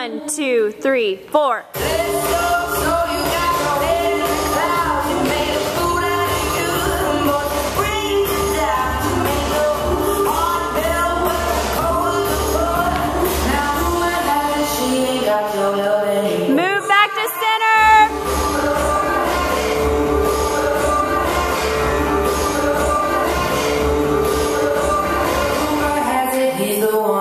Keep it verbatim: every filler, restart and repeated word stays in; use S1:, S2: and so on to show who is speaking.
S1: One, two, three, four. Move back to center.
S2: He's the one.